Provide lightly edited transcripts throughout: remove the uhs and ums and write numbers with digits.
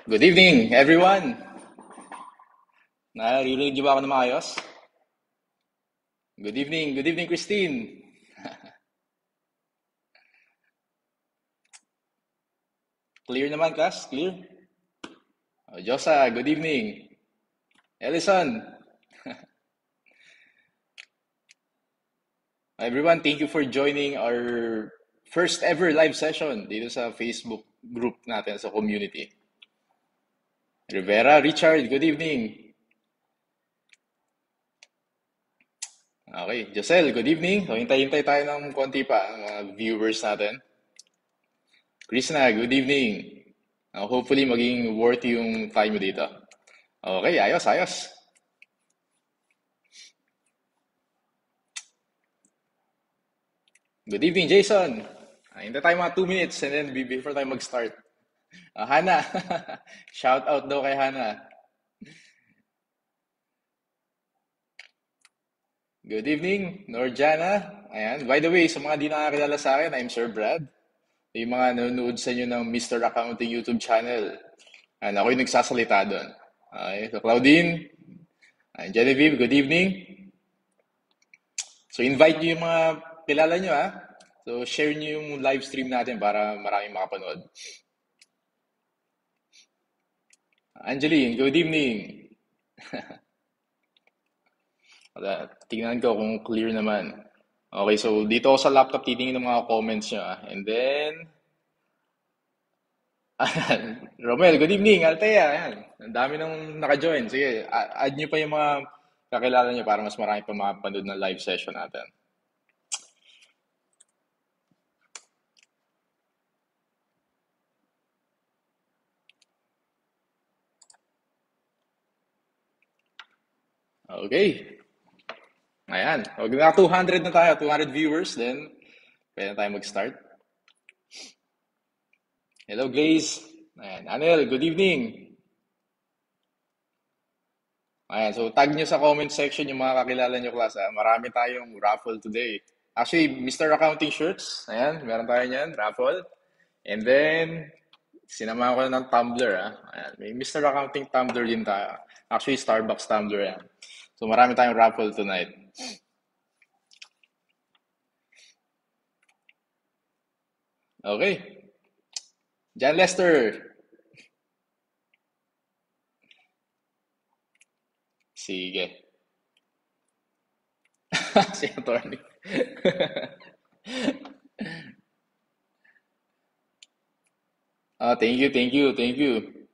Good evening, everyone. Naririnig niyo ba ako na maayos? Good evening, Christine. Clear naman, class? Clear? Josa, good evening. Ellison, everyone, thank you for joining our first ever live session dito sa Facebook group natin sa community. Rivera, Richard, good evening. Okay, Josel, good evening. So, hintay-hintay tayo ng konti pa ang mga viewers natin. Krishna, good evening. Hopefully, maging worthy yung time mo dito. Okay, ayos, ayos. Good evening, Jason. Hindi tayo mga 2 minutes and then before tayo mag-start. Hana. Shout out daw kay Hana. Good evening, Norjana. Ayan. By the way, sa mga di nakakilala sa akin, I'm Sir Brad. Yung mga nanonood sa inyo ng Mr. Accounting YouTube channel. And ako yung nagsasalita doon. Okay. So, Claudine, Genevieve, good evening. So, invite nyo yung mga kilala nyo, ha? So, share nyo yung live stream natin para maraming makapanood. Angeline, good evening. Tingnan ko kung clear naman. Okay, so dito ako sa laptop titingin ng mga comments nyo. And then, Romel, good evening. Althea, ayan. Ang dami nang naka-join. Sige, add nyo pa yung mga kakilala nyo para mas marami pa makapanood ng live session natin. Okay. Ayan. Huwag na 200 na tayo. 200 viewers. Then, pwede na tayo mag-start. Hello, Grace. Ayan. Anel, good evening. Ayan, so tag nyo sa comment section yung mga kakilala nyo, class. Marami tayong raffle today. Actually, Mr. Accounting shirts. Ayan, meron tayo niyan, raffle. And then, sinamahan ko na ng tumbler. Ayan, may Mr. Accounting tumbler din tayo. Actually, Starbucks tumbler yan. So marami tayong raffle tonight. Okay. Jan Lester. Sige. Si attorney. Thank you, thank you, thank you.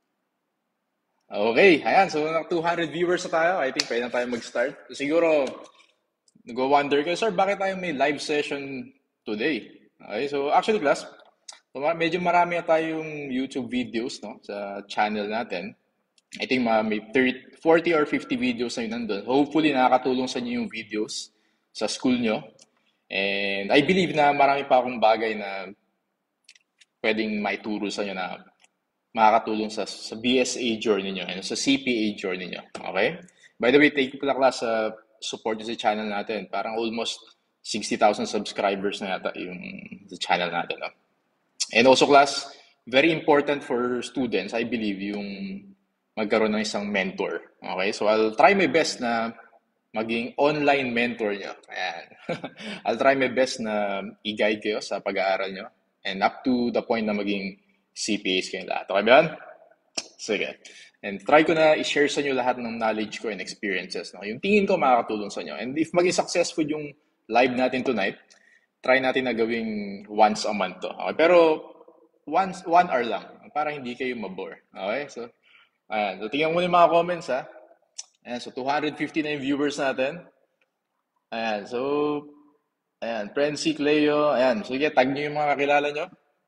Okay, ayan. So, 200 viewers na tayo. I think pwede na tayo mag-start. So, siguro, nag-wonder kayo, sir, bakit tayo may live session today? Okay, so actually, class, medyo marami na tayong YouTube videos, no, sa channel natin. I think may 30, 40 or 50 videos na yun nandun. Hopefully, nakakatulong sa inyo yung videos sa school nyo. And I believe na marami pa akong bagay na pwedeng maituro sa inyo na makakatulong sa BSA journey nyo and sa CPA journey nyo. Okay? By the way, thank you pala class sa support nyo sa channel natin. Parang almost 60,000 subscribers na yata yung sa channel natin. No? And also class, very important for students, I believe, yung magkaroon ng isang mentor. Okay? So I'll try my best na maging online mentor nyo. Ayan. I'll try my best na i-guide kayo sa pag-aaral nyo and up to the point na maging CPAs kayo lahat. Okay ba yan? Sige. And try ko na i-share sa inyo lahat ng knowledge ko and experiences. No? Yung tingin ko makakatulong sa inyo. And if maging successful yung live natin tonight, try natin na gawing once a month to. Okay? Pero once, 1 hour lang para hindi kayo mabore. Okay? So, ayan. So, tingnan mo yung mga comments, ha? Ayan. So, 250 na yung viewers natin. Ayan. So, ayan. Prensi, Cleo. Ayan. So, sige, tag nyo yung mga kakilala nyo.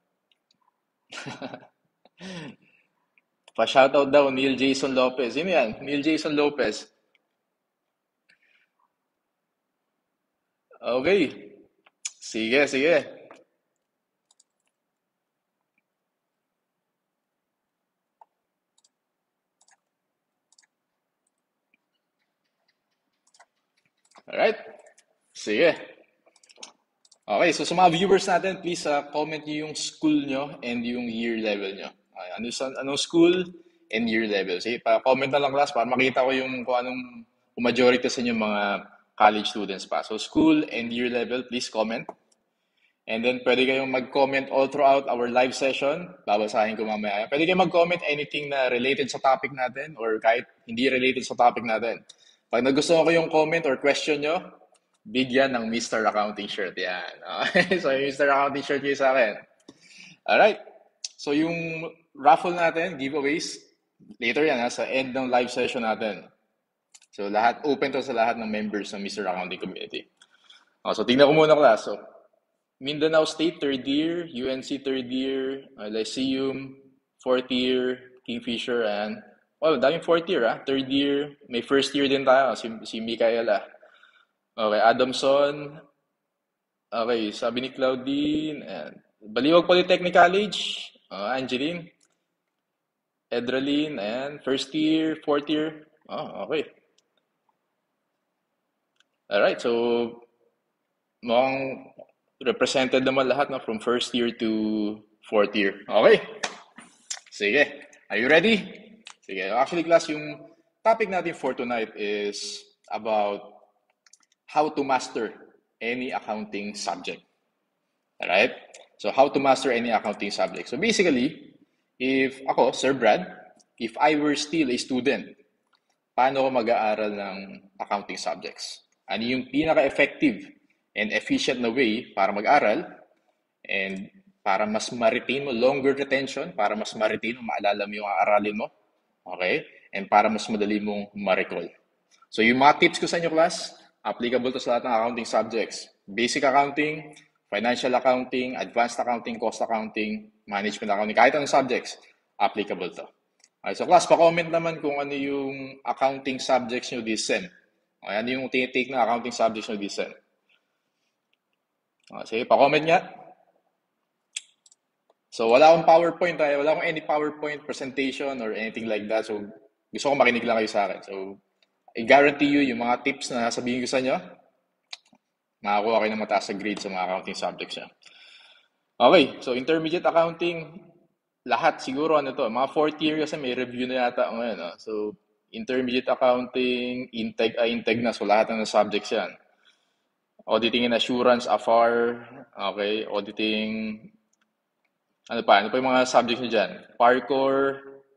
Pa-shoutout daw, Neil Jason Lopez. Sino yan? Neil Jason Lopez. Okay. Sige, sige. Alright. Sige. Okay, so sa mga viewers natin, please comment nyo yung school nyo and yung year level nyo. Anong school and year level. Sige, pa-comment na lang class para makita ko kung kung majority sa inyo mga college students pa. So school and year level, please comment. And then pwede kayong mag-comment all throughout our live session. Babasahin ko mamaya. Pwede kayong mag-comment anything na related sa topic natin or kahit hindi related sa topic natin. Pag nagustuhan ko yung comment or question nyo, bigyan ng Mr. Accounting shirt. Yan. Okay? So yung Mr. Accounting shirt nyo sa akin. Alright. So yung raffle natin, giveaways, later yan sa end ng live session natin. So open to sa lahat ng members ng Mr. Accounting Community. So tingnan ko muna class. So Mindanao State, 3rd year. UNC, 3rd year. Lyceum, 4th year. Kingfisher, and... daming 4th year, 3rd year. May 1st year din tayo, si Micaela. Okay, Adamson. Okay, sabi ni Claudine. And Baliwag Polytechnic College. Angeline. Edralyn, and 1st year, 4th year. Okay. Alright, so... mukhang represented naman lahat from 1st year to 4th year. Okay? Sige. Are you ready? Sige. Actually, class, yung topic natin for tonight is about how to master any accounting subject. Alright? So, how to master any accounting subject. So, basically, if ako, Sir Brad, if I were still a student, paano ko mag-aaral ng accounting subjects? Ano yung pinaka-effective and efficient na way para mag-aral and para mas ma-retain mo, longer retention, para mas ma-retain mo, maalala mo yung aaralin mo, okay? And para mas madali mong ma-recall. So yung mga tips ko sa inyo class, applicable to sa lahat ng accounting subjects. Basic accounting, financial accounting, advanced accounting, cost accounting, management accounting, kahit anong subjects, applicable to. Okay, so class, pa-comment naman kung ano yung accounting subjects nyo this sem. Okay, ano yung tinitake na accounting subjects nyo this sem. Sige, pa-comment nga. So, wala akong PowerPoint, wala akong any PowerPoint presentation or anything like that. So, gusto ko makinig lang kayo sa akin. So, I guarantee you, yung mga tips na sabihin ko sa inyo, makakuha kayo ng mataas na grade sa mga accounting subjects niya. Okay, so intermediate accounting, lahat siguro mga 4th year kasi may review na yata ngayon. So, intermediate accounting, integ na, so lahat ng subjects yan. Auditing and assurance, AFAR, okay, auditing, ano pa yung mga subjects nyo dyan? Parkour,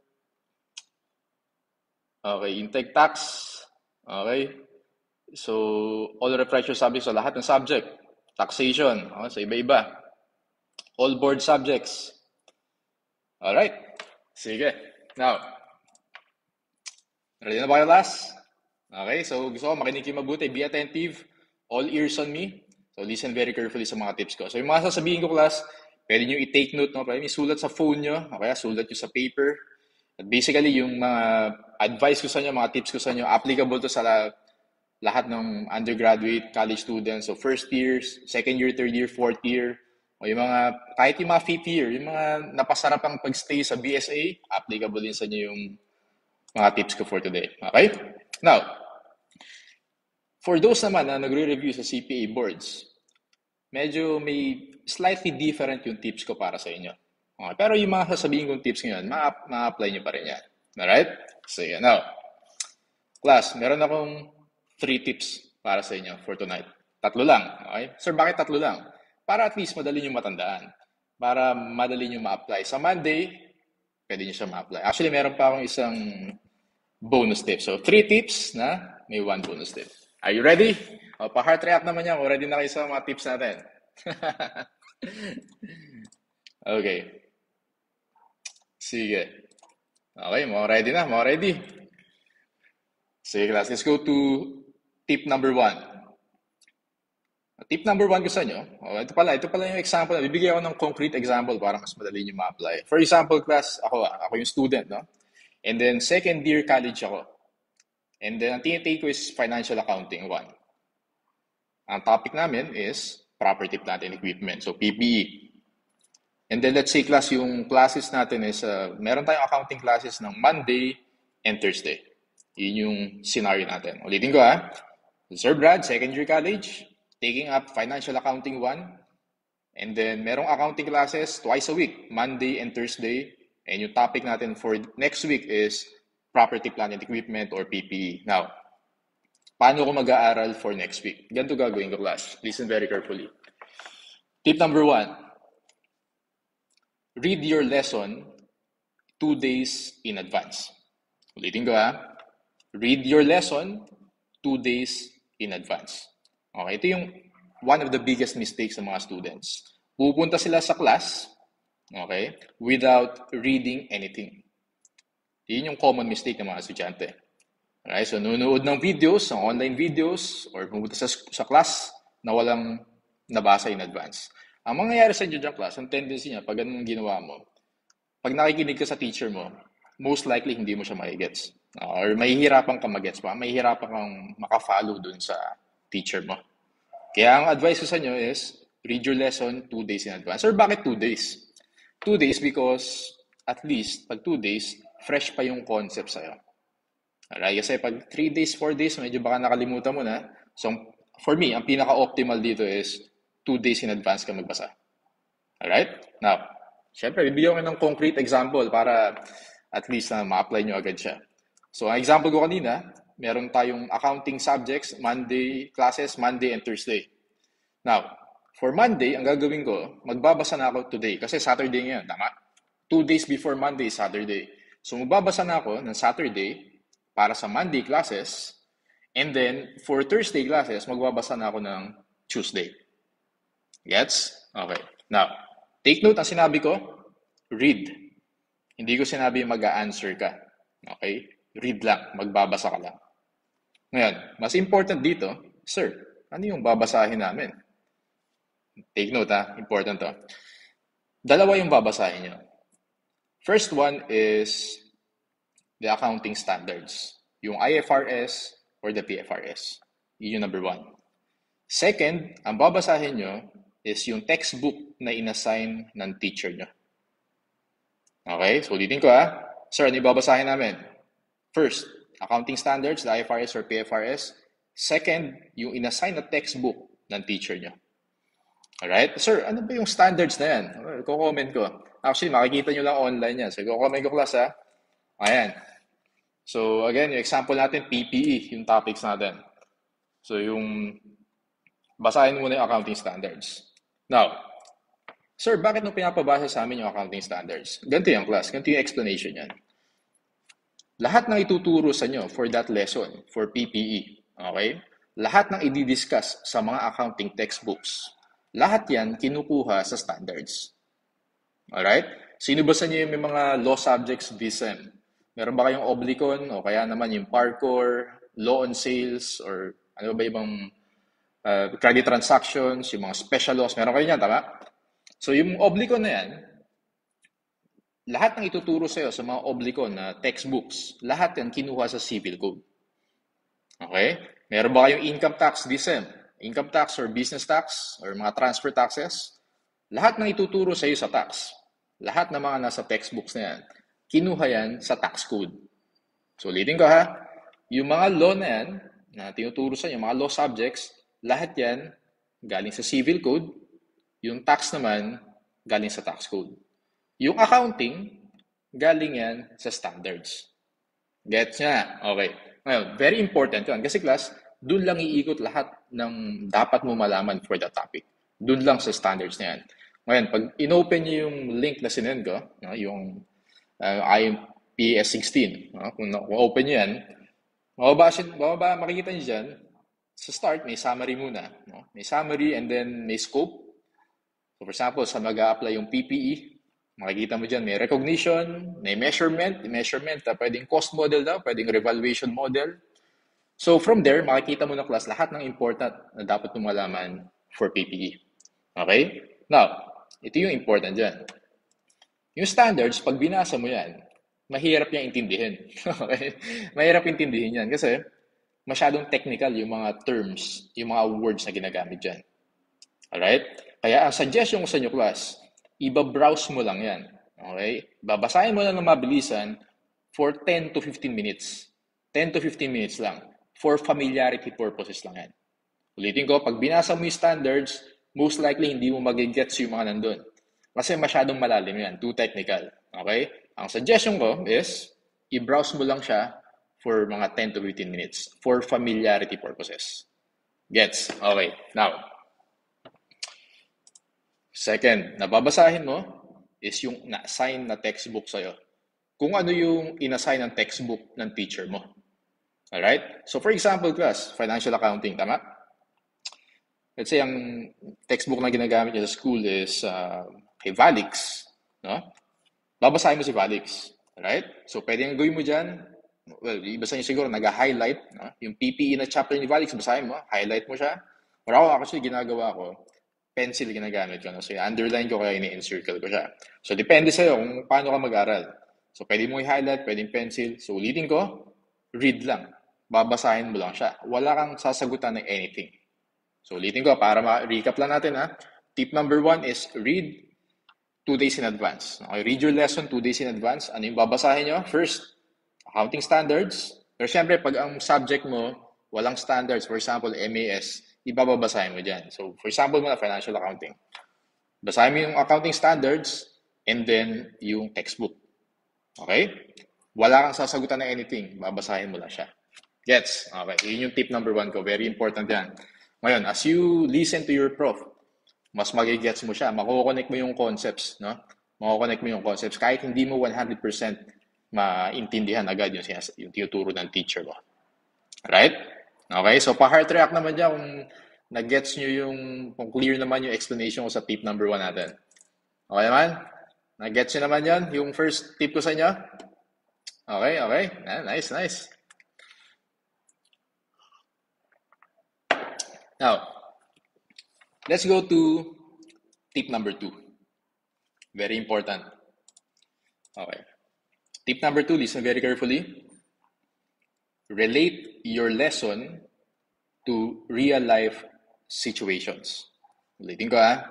okay, intake tax, okay, so all refresher subjects, so lahat ng subject, taxation, okay, so iba-iba, all board subjects, alright, sige, now, ready na ba kayo last? Okay, so gusto ko makinig kayo mabuti, be attentive, all ears on me. So, listen very carefully sa mga tips ko. So, yung mga sasabihin ko, class, pwede nyo i-take note, no? Pwede nyo isulat sa phone nyo, okay? Sulat nyo sa paper. At basically, yung mga advice ko sa inyo, mga tips ko sa inyo, applicable to sa lahat ng undergraduate, college students. So, 1st year, 2nd year, 3rd year, 4th year. O yung kahit yung mga 5th year, yung mga napasarap ang pag-stay sa BSA, applicable din sa inyo yung mga tips ko for today. Okay? Now, for those naman na nagre-review sa CPA boards, medyo may slightly different yung tips ko para sa inyo. Okay, pero yung mga sasabihin kong tips ngayon, ma-apply nyo pa rin yan. Alright? So, now, class, meron akong 3 tips para sa inyo for tonight. 3 lang. Okay? Sir, bakit 3 lang? Para at least madali nyo matandaan. Para madali nyo ma-apply. Sa Monday, pwede nyo siya ma-apply. Actually, meron pa akong isang bonus tip. So, 3 tips na may 1 bonus tip. Are you ready? Pa-heart react naman yan. Ready na kayo sa mga tips natin. Okay. Sige. Okay, mga ready na. Mga ready. Sige, class. Let's go to tip number 1. Tip number 1 ko sa inyo. Ito pala yung example. Bibigyan ako ng concrete example para mas madali nyo ma-apply. For example, class, ako yung student, no? And then, 2nd year college ako. And then, ang tinitake ko is Financial Accounting 1. Ang topic namin is Property, Plant, and Equipment. So, PPE. And then, let's say, class, yung classes natin is, meron tayong accounting classes ng Monday and Thursday. Yun yung scenario natin. Ulitin ko, Sir Brad, 2nd year college, taking up Financial Accounting 1. And then, merong accounting classes twice a week, Monday and Thursday. And yung topic natin for next week is property, plant, and equipment or PPE. Now, paano ko mag-aaral for next week? Ganito gagawin ko, class. Listen very carefully. Tip number 1, read your lesson 2 days in advance. Ulitin ko ha. Read your lesson 2 days in advance. Okay, ito yung one of the biggest mistakes ng mga students. Pupunta sila sa class, okay, without reading anything. Yun yung common mistake ng mga estudyante. Okay, so nunood ng videos, ng online videos, or pumunta sa class na walang nabasa in advance. Ang mangyayari sa inyo dyan, class, ang tendency niya, pag ganun ginawa mo, pag nakikinig ka sa teacher mo, most likely hindi mo siya makigets. Or mahihirapan kang magets pa, mahihirapan kang makafollow dun sa teacher mo. Kaya ang advice ko sa inyo is, read your lesson 2 days in advance. Or bakit 2 days? 2 days because at least, pag 2 days, fresh pa yung concept sa'yo. Alright? Kasi pag 3 days, 4 days, medyo baka nakalimutan mo na. So, for me, ang pinaka-optimal dito is 2 days in advance ka magbasa. Alright? Now, syempre, bibigyan ko ng concrete example para at least na ma-apply nyo agad siya. So, ang example ko kanina, meron tayong accounting subjects, Monday classes, Monday and Thursday. Now, for Monday, ang gagawin ko, magbabasa na ako today kasi Saturday ngayon, tama? 2 days before Monday, Saturday. So, magbabasa na ako ng Saturday para sa Monday classes and then for Thursday classes, magbabasa na ako ng Tuesday. Gets? Okay. Now, take note, ang sinabi ko, read. Hindi ko sinabi mag-a-answer ka. Okay? Read lang. Magbabasa ka lang. Ngayon, mas important dito, sir, ano yung babasahin namin? Take note ha, important to. Dalawa yung babasahin nyo. First one is the accounting standards. Yung IFRS or the PFRS. Yun yung number 1. Second, ang babasahin nyo is yung textbook na inassign ng teacher nyo. Okay, so ulitin ko ha. Sir, ano yung babasahin namin? First, accounting standards, the IFRS or PFRS. Second, yung inassign na textbook ng teacher nyo. Alright? Sir, ano ba yung standards na yan? Ko-comment ko. Actually, makikita nyo lang online yan. So, ko-comment ko, class ha. Ayan. So, again, yung example natin, PPE, yung topics natin. So, yung basahin muna yung accounting standards. Now, sir, bakit nung pinapabasa sa amin yung accounting standards? Ganito yung class. Ganito yung explanation yan. Lahat ng ituturo sa inyo for that lesson, for PPE, okay? Lahat ng i-discuss sa mga accounting textbooks, lahat yan kinukuha sa standards. Alright? Sino ba sa inyo yung may mga law subjects this sem? Meron ba kayong Oblicon o kaya naman yung Parkour, Law on Sales, or ano ba ibang credit transactions, yung mga special laws, meron kayo yan, tama? So yung Oblicon na yan, lahat ng ituturo sa'yo sa mga Oblicon na textbooks, lahat yan kinuha sa civil code. Okay? Meron ba kayong income tax this sem? Income tax or business tax or mga transfer taxes? Lahat ng ituturo sa'yo sa tax, lahat ng mga nasa textbooks na yan, kinuha yan sa tax code. So ulitin ko ha, yung mga law na yan, na tinuturo sa inyo, mga law subjects, lahat yan galing sa civil code, yung tax naman galing sa tax code. Yung accounting, galing yan sa standards. Gets nga? Okay. Ngayon, very important yun. Kasi class, dun lang iikot lahat ng dapat mo malaman for the topic. Dun lang sa standards na yan. Ngayon, pag inopen niyo yung link na sinend ko, yung IPS 16, kung open niyo yan, makikita niyo dyan, sa start, may summary muna. May summary and then may scope. So for example, sa mag-a-apply yung PPE, makikita mo dyan, may recognition, may measurement, pwedeng cost model daw, pwedeng revaluation model. So from there, makikita mo na class lahat ng important na dapat mo malaman for PPE. Okay? Now, ito yung important dyan. Yung standards, pag binasa mo yan, mahirap niyang intindihin. Okay? Mahirap intindihin yan kasi masyadong technical yung mga terms, yung mga words na ginagamit dyan. Alright? Kaya ang suggestion ko sa inyo, class, iba-browse mo lang yan. Okay? Babasahin mo lang ng mabilisan for 10 to 15 minutes. 10 to 15 minutes lang. For familiarity purposes lang yan. Ulitin ko, pag binasa mo yung standards, most likely hindi mo magigets yung mga nandun. Kasi masyadong malalim yan. Too technical. Okay? Ang suggestion ko is, i-browse mo lang siya for mga 10 to 15 minutes for familiarity purposes. Gets? Okay. Now, second, nababasahin mo is yung na-assign na textbook sa'yo. Kung ano yung in-assign ng textbook ng teacher mo. Alright? So for example, class, financial accounting, tama? Let's say ang textbook na ginagamit niya sa school is kay Valix. No? Babasahin mo si Valix. Alright? So pwede yung gawin mo dyan. Well, ibasa niyo siguro, nag-highlight. No? Yung PPE na chapter ni Valix, basahin mo. Highlight mo siya. Or ako, actually, ginagawa ko, pencil ginagamit ko. No? So, underline ko kaya ini-encircle ko siya. So, depende sa'yo kung paano ka mag-aral. So, pwede mo i-highlight, pwedeng pencil. So, ulitin ko, read lang. Babasahin mo lang siya. Wala kang sasagutan ng anything. So, ulitin ko, para ma-recap lang natin, ha. Tip number 1 is read 2 days in advance. Okay, read your lesson 2 days in advance. Ano yung babasahin nyo? First, accounting standards. Pero syempre, pag ang subject mo, walang standards, for example, MAS, ibababasahin mo dyan. So, for example mo na financial accounting. Basahin mo yung accounting standards and then yung textbook. Okay? Wala kang sasagutan na anything. Babasahin mo lang siya. Gets? Okay. Yun yung tip number 1 ko. Very important yan. Ngayon, as you listen to your prof, mas magigets mo siya. Makukonect mo yung concepts. No? Makukonect mo yung concepts. Kahit hindi mo 100% maintindihan agad yung tinuturo ng teacher mo. Right? Okay? So, pa-heart react naman dyan kung nag-gets nyo kung clear naman yung explanation ko sa tip number 1 natin. Okay naman? Nag-gets nyo naman yan? Yung first tip ko sa inyo? Okay, okay. Nice, nice. Now, let's go to tip number 2. Very important. Okay. Tip number 2, listen very carefully. Relate your lesson to real-life situations. Ulitin ko, ha?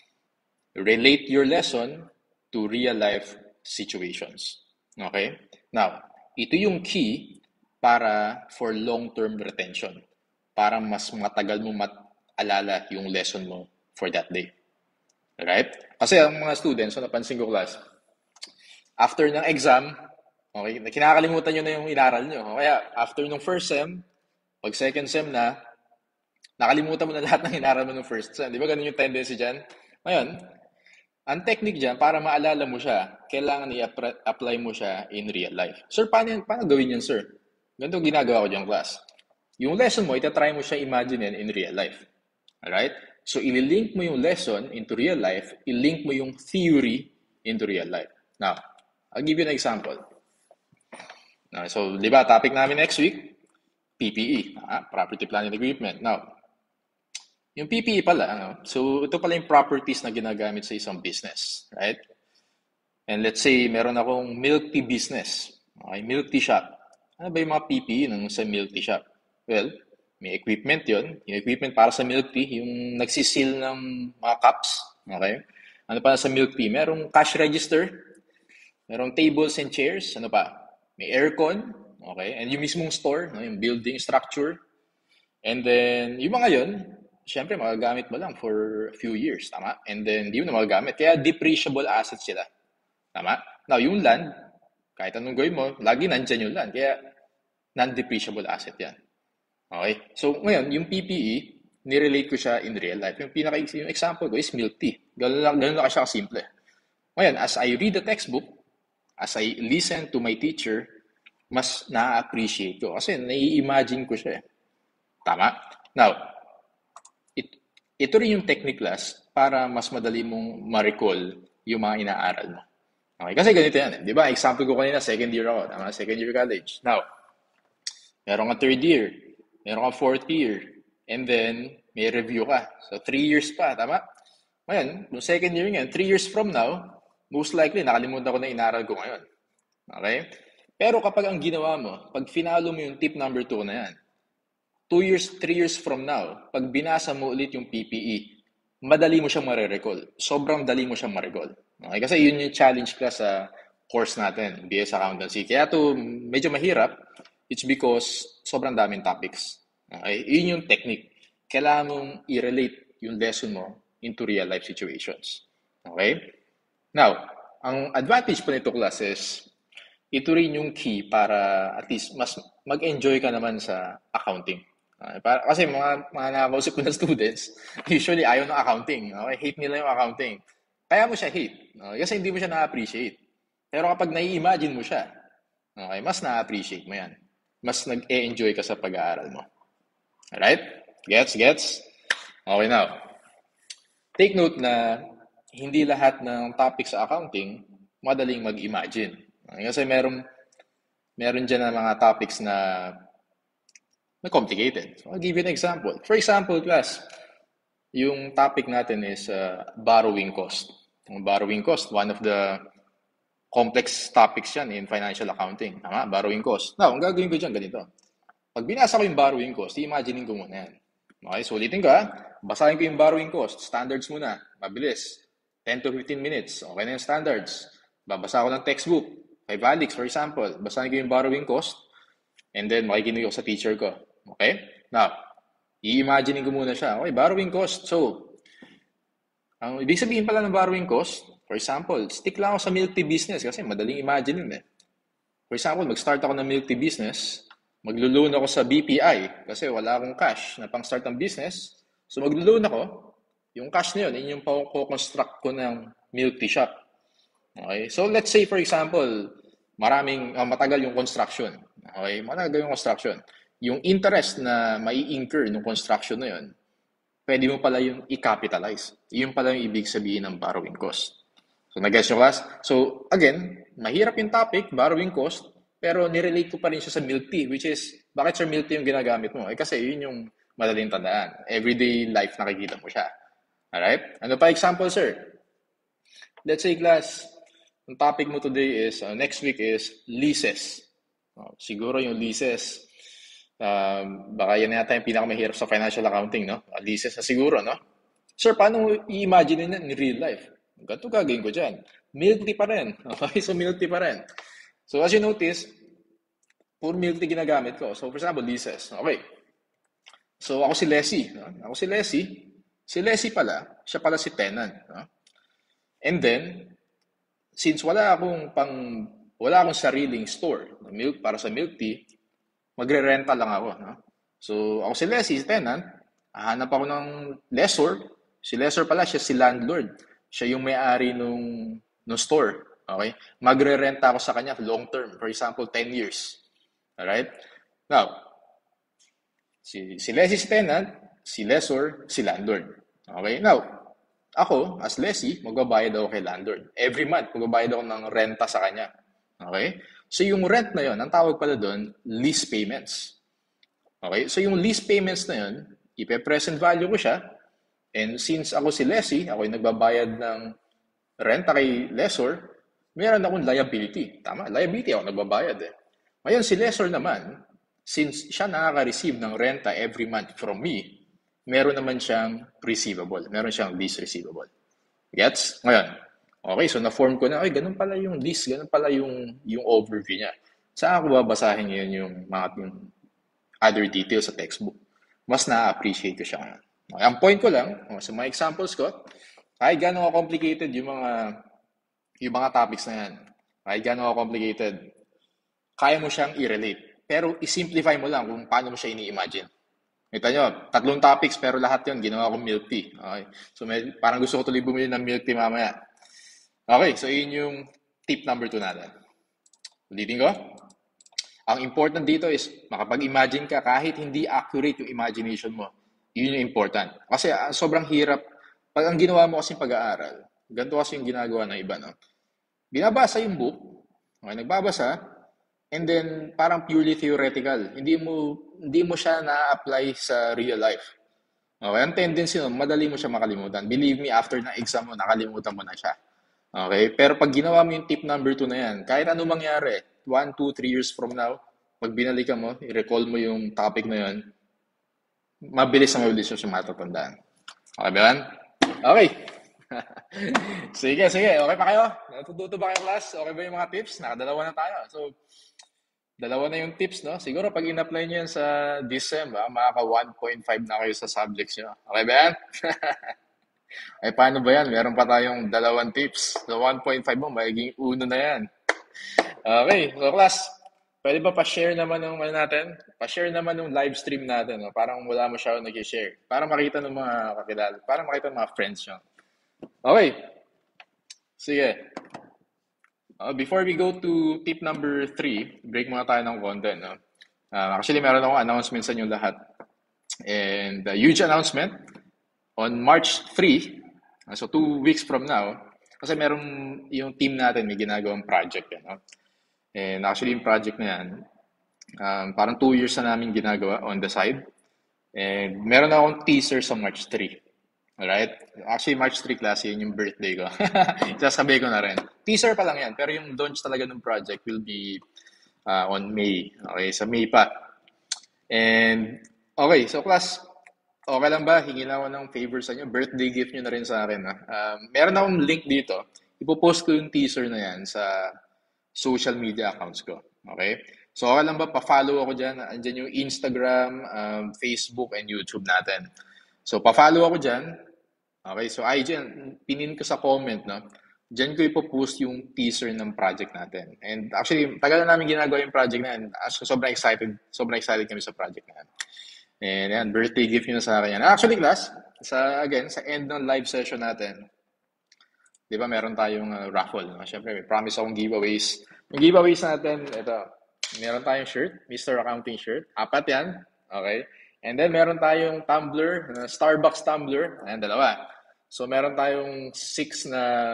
Relate your lesson to real-life situations. Okay? Now, ito yung key for long-term retention. Para mas matagal mo alala yung lesson mo for that day. Right? Kasi ang mga students, so napansin ko class, after ng exam, okay, kinakalimutan nyo na yung inaral nyo. Kaya after ng first sem, pag second sem na, nakalimutan mo na lahat ng inaral mo ng first sem. Di ba ganun yung tendency dyan? Ngayon, ang technique dyan, para maalala mo siya, kailangan i-apply mo siya in real life. Sir, paano gawin yan, sir? Ganito ginagawa ko dyan, class. Yung lesson mo, itatry mo siya imagine in real life. Alright? So, ililink mo yung lesson into real life, ilink mo yung theory into real life. Now, I'll give you an example. So, di ba, topic namin next week, PPE, Property Plant and Equipment. Now, yung PPE pala, so ito pala yung properties na ginagamit sa isang business. Right? And let's say, meron akong milk tea business. Okay, milk tea shop. Ano ba yung mga PPE sa milk tea shop? Well, may equipment yon. Yung equipment para sa milk tea, yung nagsisil ng mga cups. Okay? Ano pa sa milk tea? Merong cash register. Merong tables and chairs. Ano pa? May aircon. Okay? And yung mismong store, yung building structure. And then, yung mga yon, syempre, magagamit mo lang for a few years. Tama? And then, di mo na magagamit. Kaya depreciable assets sila. Tama? Now, yung land, kahit anong gawin mo, lagi nandyan yung land. Kaya, non-depreciable asset yan. Okay? So, ngayon, yung PPE, nirelate ko siya in real life. Yung example ko is milk tea. Ganun lang siya kasimple. Ngayon, as I read the textbook, as I listen to my teacher, mas na-appreciate ko. Kasi nai-imagine ko siya. Tama? Now, ito rin yung technique class para mas madali mong ma-recall yung mga inaaral mo. Okay? Kasi ganito yan. Di ba? Example ko kanina, second year ako. Tama? Second year college. Now, meron ka third year. Meron ka fourth year. And then, may review ka. So, 3 years pa. Tama? Ngayon, yung second year ngayon, 3 years from now, most likely, nakalimutan ko na inaral ko ngayon. Okay? Pero kapag ang ginawa mo, pag finalo mo yung tip number 2 na yan, 2 years, 3 years from now, pag binasa mo ulit yung PPE, madali mo siyang marirecall. Sobrang dali mo siyang marirecall. Okay? Kasi yun yung challenge class sa course natin, BS Accountancy. Kaya to medyo mahirap, it's because sobrang daming topics. Okay? Yun yung technique. Kailangan mong i-relate yung lesson mo into real-life situations. Okay? Now, Ang advantage po nito class is, ito rin yung key para at least mas mag-enjoy ka naman sa accounting. Kasi mga nakakausap ko ng students, usually ayaw ng accounting. Okay? Hate nila yung accounting. Kaya mo siya hate. Okay? Kasi hindi mo siya na-appreciate. Pero kapag nai-imagine mo siya, okay, mas na-appreciate mo yan. Mas nag-e-enjoy ka sa pag-aaral mo. Alright? Gets? Gets? Okay, now. Take note na hindi lahat ng topic sa accounting madaling mag-imagine. Kasi meron dyan na mga topics na complicated. So, I'll give you an example. For example, class, yung topic natin is borrowing cost. Yung borrowing cost, one of the complex topics yan in financial accounting. Tama? Borrowing cost. Now, ang gagawin ko dyan, ganito. Pag binasa ko yung borrowing cost, i-imaginein ko muna yan. Okay, so ulitin ko ha. Basahin ko yung borrowing cost. Standards muna. Mabilis. 10 to 15 minutes. Okay na yung standards. Babasa ko ng textbook. Kay Valix, for example. Basahin ko yung borrowing cost. And then, makikinig ako sa teacher ko. Okay? Now, i-imaginein ko muna siya. Okay, borrowing cost. So, ang ibig sabihin pala ng borrowing cost, for example, stick lang ako sa milk tea business kasi madaling imagine yun eh. For example, mag-start ako ng milk tea business, maglo-loan ako sa BPI kasi wala akong cash na pang-start ng business. So maglo-loan ako, yung cash na yun, yung pa-construct ko ng milk tea shop. Okay? So let's say for example, matagal yung construction. Okay? Matagal yung construction. Yung interest na mai-incur ng construction na yun, pwede mo pala yung i-capitalize. Yun pala yung ibig sabihin ng borrowing cost. So, nag-guess nyo class? So, again, mahirap yung topic, borrowing cost, pero nirelate ko pa rin siya sa milk tea, which is, bakit sir milk tea yung ginagamit mo? Kasi yun yung madaling tandaan. Everyday life nakikita mo siya. Alright? Ano pa example, sir? Let's say, class, ang topic mo today is, next week is leases. Siguro yung leases, baka yan yata yung pinakamahirap sa financial accounting, no? Leases na siguro, no? Sir, paano i-imagine in real life? Ganito gagawin ko dyan. Milk tea pa rin. Okay, so milk tea pa rin. So as you notice, puro milk tea ginagamit ko. So for example, leases. Okay. So ako si Leslie. No? Ako si Leslie. Si Leslie pala, siya pala si tenant. No? And then, since wala akong sariling store na milk para sa milk tea, magre-renta lang ako. No? So ako si Leslie, si tenant. Hahanap ako ng lessor. Si lessor pala, siya si landlord. Siya yung may-ari nung store. Okay? Magre-renta ako sa kanya long term. For example, 10 years. Alright? Now, si Leslie si tenant, si lessor, si landlord. Okay? Now, ako, as Leslie, magbabayad ako kay landlord. Every month, magbabayad ako ng renta sa kanya. Okay? So, yung rent na yon, ang tawag pala doon, lease payments. Okay? So, yung lease payments na yon, ipe-present value ko siya. And since ako si Leslie, ako yung nagbabayad ng renta kay lessor, meron akong liability. Tama, liability ako nagbabayad eh. Ngayon si lessor naman, since siya nakaka-receive ng renta every month from me, meron naman siyang receivable. Meron siyang lease receivable. Gets? Ngayon, okay, so na-form ko na, ay, ganun pala yung lease, ganun pala yung overview niya. Saan ako babasahin ngayon yung other details sa textbook? Mas na-appreciate ko siya ngayon. Okay, ang point ko lang, sa mga examples ko, kahit gano'n complicated yung mga topics na yan, kahit gano'n complicated, kaya mo siyang i-relate. Pero i-simplify mo lang kung paano mo siya ini-imagine. Kita nyo, 3 topics pero lahat yun, ginawa kong milk tea. Okay? So parang gusto ko tuloy bumili ng milk tea mamaya. Okay, so yun yung tip number 2 natin. Ulitin ko. Ang important dito is makapag-imagine ka kahit hindi accurate yung imagination mo. Yun yung important. Kasi sobrang hirap. Pag ang ginawa mo kasi pag-aaral, ganito kasi yung ginagawa ng iba, no? Binabasa yung book, okay, nagbabasa, and then parang purely theoretical. Hindi mo siya na-apply sa real life. Okay, ang tendency nun, madali mo siya makalimutan. Believe me, after na exam mo, nakalimutan mo na siya. Okay? Pero pag ginawa mo yung tip number 2 na yan, kahit ano mangyari, 1, 2, 3 years from now, pag binalikan mo, i-recall mo yung topic na yun, mabilis siya matatandaan. Okay ba yan? Okay. Sige. Okay pa kayo? Natututo ba kayo, class? Okay ba yung mga tips? Nakadalawa na tayo. So, dalawa na yung tips, no? Siguro pag in-apply nyo yan sa December, makaka 1.5 na kayo sa subjects nyo. Okay ba yan? Ay, paano ba yan? Meron pa tayong dalawang tips. So, 1.5 mo, magiging uno na yan. Okay, so class, pwede ba pa-share naman ng ano natin? Pa-share naman ng live stream natin, no? Parang wala mo siya nag-share. Para makita ng mga kakilala, para makita ng mga friends nyo. Okay, sige. Before we go to tip number 3, break muna tayo ng konti, no? Actually, meron akong announcement sa inyo lahat. And a huge announcement on March 3, so 2 weeks from now, kasi meron yung team natin may ginagawang project. No? And actually, yung project na yan, parang 2 years na namin ginagawa on the side. And meron akong teaser sa March 3. Alright? Actually, March 3 class, yun yung birthday ko. Sasabihin ko na rin. Teaser pa lang yan, pero yung launch talaga ng project will be on May. Okay, sa May pa. And, okay, so class, okay lang ba? Hingi lang ako ng favor sa inyo. Birthday gift nyo na rin sa akin. Meron akong link dito. Ipopost ko yung teaser na yan sa social media accounts ko. Okay? So, okay lang ba? Pa-follow ako dyan. Andyan yung Instagram, Facebook, and YouTube natin. So, pa-follow ako dyan. Okay? So, ay dyan, pinin ko sa comment, no? Dyan ko ipopost yung teaser ng project natin. And actually, tagal na namin ginagawa yung project na yan. Sobrang excited. Sobrang excited kami sa project na yan. And yan, birthday gift nyo na sa akin yan. Actually, class, again, sa end ng live session natin, di ba meron tayong raffle. No? Siyempre, may promise akong giveaways. Yung giveaways natin, ito, meron tayong shirt, Mr. Accounting shirt. 4 yan. Okay? And then, meron tayong tumbler, Starbucks tumbler. Ayan, 2. So, meron tayong 6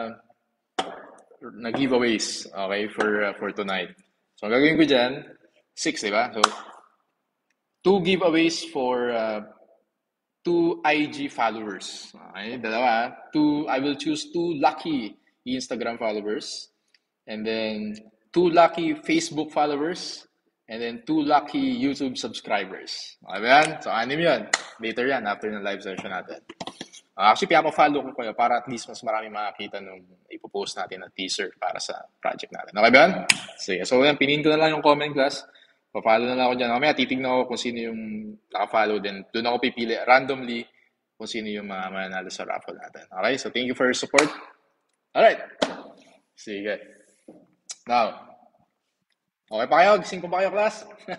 na giveaways, okay, for tonight. So, ang gagawin ko dyan, 6, di ba? So, 2 giveaways for 2 IG followers. Okay, 2. I will choose 2 lucky Instagram followers. And then 2 lucky Facebook followers. And then 2 lucky YouTube subscribers. Okay ba yan? So, 6 yan. Later yan, after ng live session natin. Actually, pinapa-follow ko kayo para at least mas marami makakita nung ipopost natin na teaser para sa project natin. Okay ba yan? Sige. So, yan, pinin ko na lang yung comment, class. Pa-follow na lang ako dyan. Mamaya titignan ako kung sino yung naka-follow din. Doon ako pipili randomly kung sino yung mga mananalo sa raffle natin. Okay? So, thank you for your support. Alright. Sige. Now, okay pa kayo? Gising ko pa kayo, class?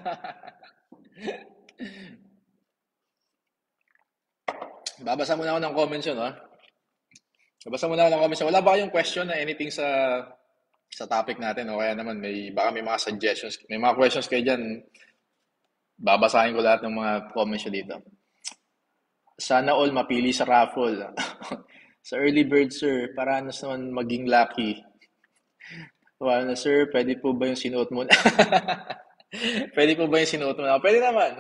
Babasa muna ako ng comments yun, ha? Babasa muna ako ng comments yun. Wala ba kayong question na anything sa topic natin? O kaya naman, baka may mga suggestions. May mga questions kayo dyan. Babasahin ko lahat ng mga comments nyo dito. Sana all mapili sa raffle. Sa early bird, sir, para naman maging lucky. Wala na, sir, pwede po ba yung sinuot mo? Pwede po ba yung sinuot mo na? Pwede naman.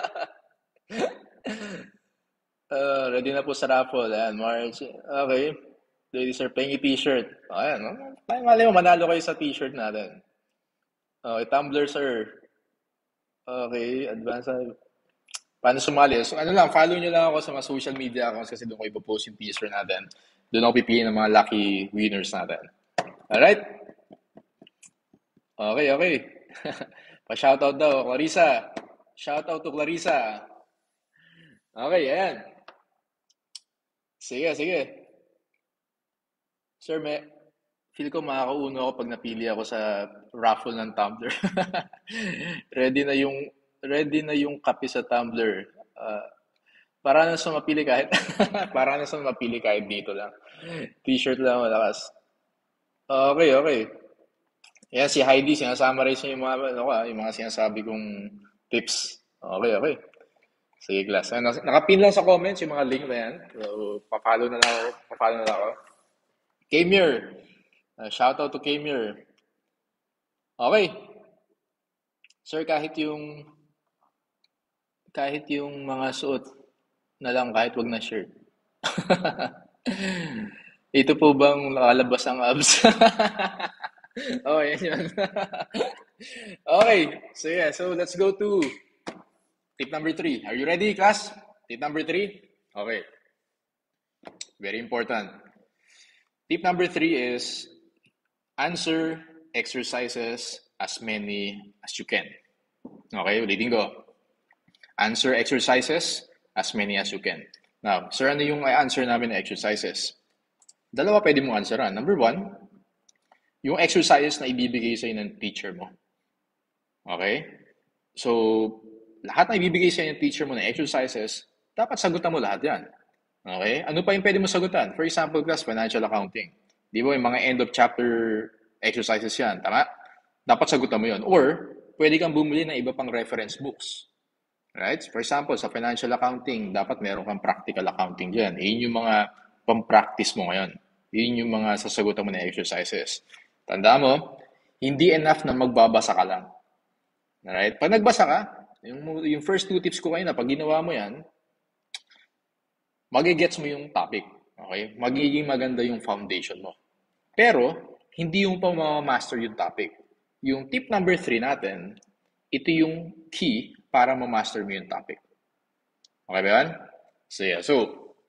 Ready na po sa raffle. Ayan, March. Okay. Ladies are playing t-shirt. Ayan, no? Mali mo, manalo kayo sa t-shirt natin. Okay, Tumblr, sir. Okay, advance. Paano sumali? So, ano lang, follow nyo lang ako sa mga social media accounts kasi doon ko ipopost yung teaser natin. Doon ako pipili ng mga lucky winners natin. Alright? Okay, okay. Pa-shoutout daw, Clarissa. Shoutout to Clarissa. Okay, ayan. Sige, sige. Sir, feel ko makakauno ako pag napili ako sa raffle ng Tumblr. Ready na yung kape sa Tumblr. Para na sa mapili kahit para na sa mapili kahit dito lang. T-shirt lang malakas. Okay, okay. Yan si Heidi, sinasummarize niya yung mga sinasabi kong tips. Okay, okay. Sige, class. Nakapin lang sa comments yung mga link na yan. So, pa-follow na lang ako. Pa-follow na lang ako. Kamir. Shout out to Kamir. Okay. Sir, kahit yung mga suot na lang, kahit wag na shirt. Ito po bang nakalabas ang abs? Oh, yan yun. Okay. So, yeah. So, let's go to tip number 3. Are you ready, class? Tip number 3? Okay. Very important. Tip number 3 is answer exercises as many as you can. Okay, ulitin ko. Answer exercises as many as you can. Now, sir, ano yung answer namin na exercises? Dalawa pwede mong answeran. Number one, yung exercises na ibibigay sa'yo ng teacher mo. Okay? So, lahat na ibibigay sa'yo ng teacher mo na exercises, dapat sagutan mo lahat yan. Okay? Ano pa yung pwede mo sagutan? For example, class, financial accounting. Di ba, yung mga end of chapter exercises yan. Tama? Dapat sagutan mo yun. Or, pwede kang bumili ng iba pang reference books. Right? For example, sa financial accounting, dapat meron kang practical accounting dyan. Yun yung mga pang-practice mo ngayon. Yun yung mga sasagutan mo na exercises. Tanda mo, hindi enough na magbabasa ka lang. Alright? Pag nagbasa ka, yung first two tips ko kayo na pag ginawa mo yan, magigets mo yung topic. Okay? Magiging maganda yung foundation mo. Pero, hindi yung pa ma-master yung topic. Yung tip number 3 natin, ito yung key para ma-master mo yung topic. Okay ba yan? So, yeah. So,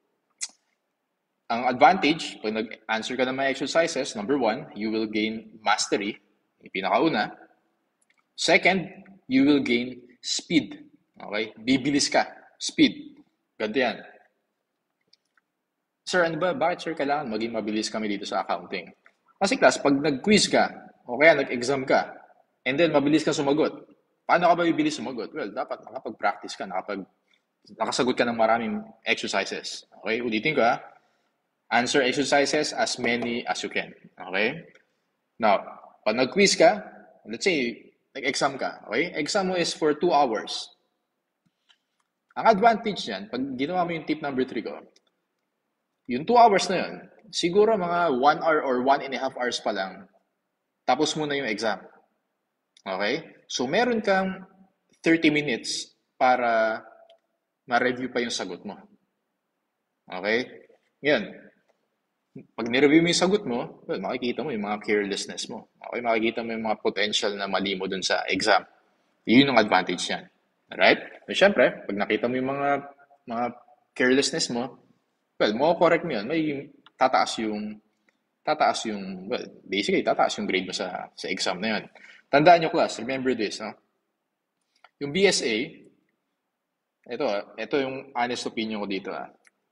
ang advantage, pag nag-answer ka ng mga exercises, number 1, you will gain mastery. Yung pinakauna. Second, you will gain speed. Okay? Bibilis ka. Speed. Ganito yan. Sir, ano ba? Bakit, sir, kailangan maging mabilis kami dito sa accounting? Kasi class, pag nag-quiz ka, o kaya nag-exam ka, and then mabilis ka sumagot, paano ka ba bibilis sumagot? Well, dapat nakapag-practice ka, nakasagot ka ng maraming exercises. Okay? Ulitin ko ha. Answer exercises as many as you can. Okay? Now, pag nag-quiz ka, let's say, nag-exam ka. Okay? Exam mo is for 2 hours. Ang advantage yan, pag ginawa mo yung tip number 3 ko, yung 2 hours na yun, siguro mga 1 hour or 1.5 hours pa lang, tapos mo na yung exam. Okay? So, meron kang 30 minutes para ma-review pa yung sagot mo. Okay? Yan. Pag nireview mo yung sagot mo, well, makikita mo yung mga carelessness mo. Okay? Makikita mo yung mga potential na mali mo dun sa exam. Yun ang advantage yan. Alright? So, syempre, pag nakita mo yung mga carelessness mo, well, correct mo yun. May tataas yung, well, basically, tataas yung grade mo sa exam na yun. Tandaan nyo, class, remember this, no? Yung BSA, ito yung honest opinion ko dito, ha?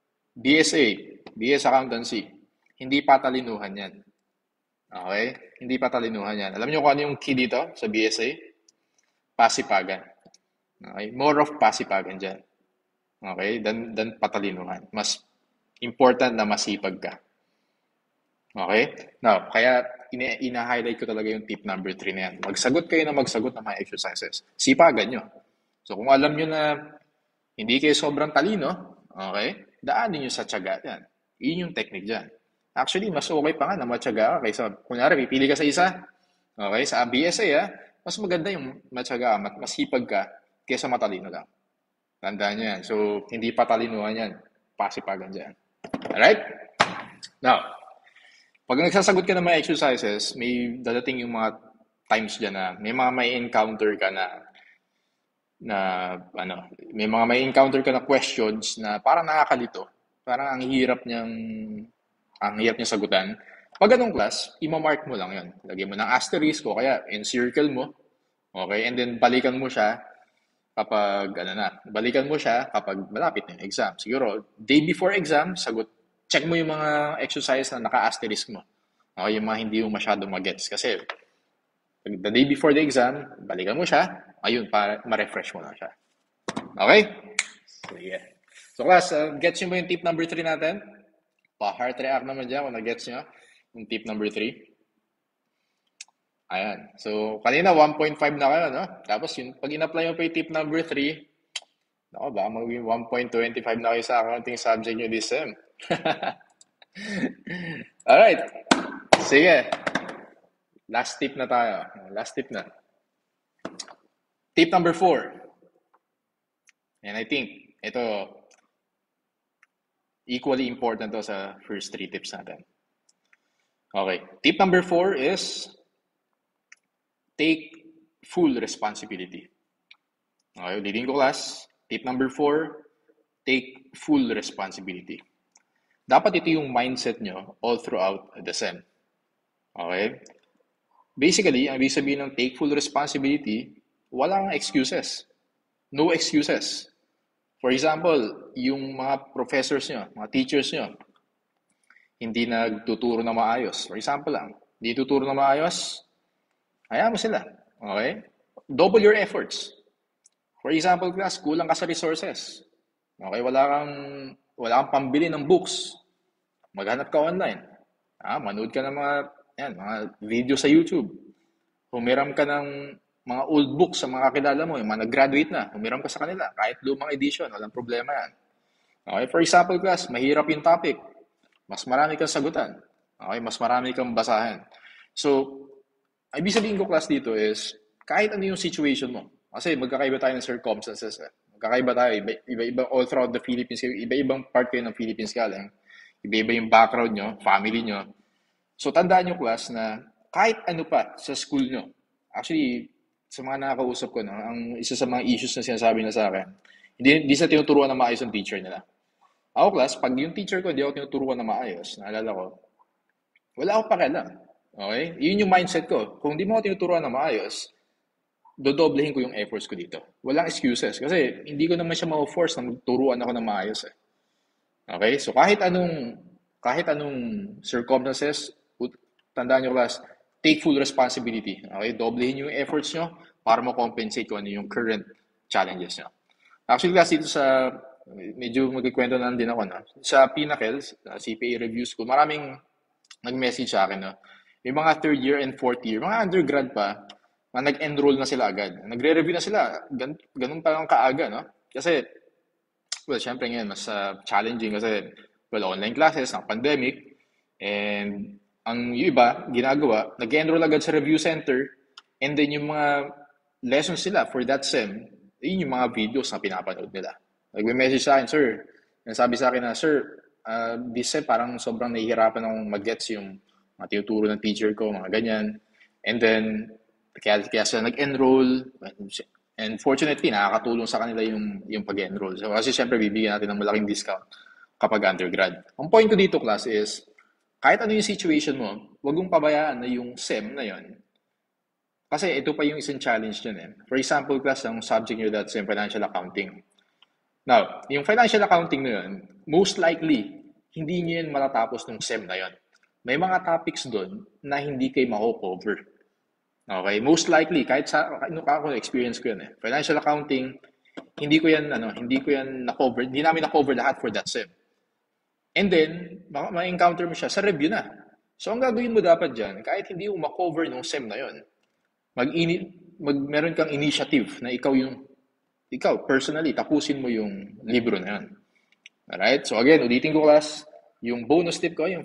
BS Accountancy, hindi patalinuhan yan. Okay? Hindi patalinuhan yan. Alam nyo kung ano yung key dito sa BSA? Pasipagan. Okay? More of pasipagan dyan. Okay? Than patalinuhan. Mas important na masipag ka. Okay? Now, kaya ina-highlight ko talaga yung tip number 3 na yan. Magsagot kayo ng mga exercises. Sipagan nyo. So, kung alam nyo na hindi kayo sobrang talino, okay, daanin nyo sa tiyaga yan. Yun yung technique dyan. Actually, mas okay pa nga na matyaga ka kaysa, kunyari, pipili ka sa isa, okay, sa BSA, mas maganda yung matyaga ka, masipag ka, kaysa matalino lang. Tandaan nyo yan. So, hindi patalinuhan yan. Pasipagan dyan. Alright? Now, pag nagsasagot ka ng mga exercises, may dadating yung mga times dyan na may encounter ka may mga may encounter ka na questions na parang nakakalito. Parang ang hirap niyang sagutan. Pag ganong class, ima-mark mo lang yun. Lagyan mo ng asterisk o kaya encircle mo. Okay? And then balikan mo siya kapag malapit na yung exam. Siguro, day before exam, check mo yung mga exercise na naka-asterisk mo. Okay, yung mga hindi mo masyadong magets. Kasi, the day before the exam, balikan mo siya, ayun, para ma-refresh mo na siya. Okay? So, yeah. So, class, gets nyo ba yung tip number 3 natin? Pa-heart react naman dyan kung na-gets nyo yung tip number 3. Ayan. So, kanina 1.5 na kayo, no? Tapos, pag in-apply mo pa yung tip number 3, baka maging 1.25 na kayo sa accounting subject nyo this sem. Alright. Sige. Last tip na tayo. Last tip na. Tip number 4. And I think, ito, equally important to sa first 3 tips natin. Okay. Tip number 4 is take full responsibility. Okay, ulitin ko class. Tip number 4, take full responsibility. Dapat ito yung mindset nyo all throughout the sem. Okay? Basically, ang ibig sabihin ng take full responsibility, walang excuses. No excuses. For example, yung mga professors nyo, mga teachers nyo, hindi nagtuturo na maayos. For example lang, hindi tuturo na maayos, hayaan mo sila. Okay? Double your efforts. For example, class, kulang ka sa resources. Okay, wala kang pambili ng books. Maghanap ka online. Manood ka ng mga video sa YouTube. Humiram ka ng mga old books sa mga kakilala mo, yung mga nag-graduate na. Humiram ka sa kanila. Kahit lumang edition, walang problema yan. Okay, for example, class, mahirap yung topic. Mas marami kang sagutan. Okay, mas marami kang basahin. So, ibig sabihin ko, class, dito is, kahit ano yung situation mo, kasi magkakaiba tayo ng circumstances. Magkakaiba tayo, iba-iba all throughout the Philippines, iba-ibang part kayo ng Philippines galing. Iba-iba yung background nyo, family nyo. So, tandaan nyo, class, na kahit ano pa sa school nyo, actually, sa mga nakakausap ko, no, ang isa sa mga issues na sinasabi na sa akin, hindi sa tinuturuan na maayos ang teacher nila. Ako, class, pag yung teacher ko, hindi ako tinuturuan na maayos, naalala ko, wala akong pakialam. Okay? Yun yung mindset ko. Kung hindi mo ako tinuturuan na maayos, dodoblehin ko yung efforts ko dito. Walang excuses. Kasi hindi ko naman siya ma-force na magturuan ako ng maayos. Okay? So kahit anong circumstances, tandaan nyo, class, take full responsibility. Okay? Doblehin yung efforts nyo para ma-compensate kung ano yung current challenges nyo. Actually, class, dito sa, medyo magkikwento na din ako, no? Sa Pinnacle, CPA Review School, maraming nag-message sa akin, no? May mga third year and fourth year, mga undergrad pa, na nag-enroll na sila agad. Nagre-review na sila, ganun pa lang kaaga, no? Kasi, well, syempre ngayon, mas challenging kasi, well, online classes, ang pandemic, and ang yung iba, ginagawa, nag-enroll agad sa review center, and then yung mga lessons nila for that sem, yun yung mga videos na pinapanood nila. Nag-message sa akin, sir, sabi sa akin na, sir, this sem parang sobrang nahihirapan akong mag-gets yung mga tinuturo ng teacher ko, mga ganyan. And then, kaya sila nag-enroll, and fortunately, nakakatulong sa kanila yung pag-enroll. So, kasi syempre, bibigyan natin ng malaking discount kapag undergrad. Ang point ko dito, class, is kahit ano yung situation mo, huwag mong pabayaan na yung SEM na yon. Kasi ito pa yung isang challenge dyan eh. For example, class, ang subject nyo that's in financial accounting. Now, yung financial accounting na yun, most likely, hindi nyo yan matatapos ng SEM na yon. May mga topics doon na hindi kayo mako-cover. Okay? Most likely, kahit sa ako experience ko yan eh. Financial accounting, hindi ko yan na-cover, hindi namin na-cover lahat for that SEM. And then, ma-encounter mo siya sa review na. So, ang gagawin mo dapat dyan, kahit hindi mo ma-cover ng SEM na yon, meron kang initiative na ikaw, personally, tapusin mo yung libro na yan. Alright? So, again, ulitin ko, class, yung bonus tip ko,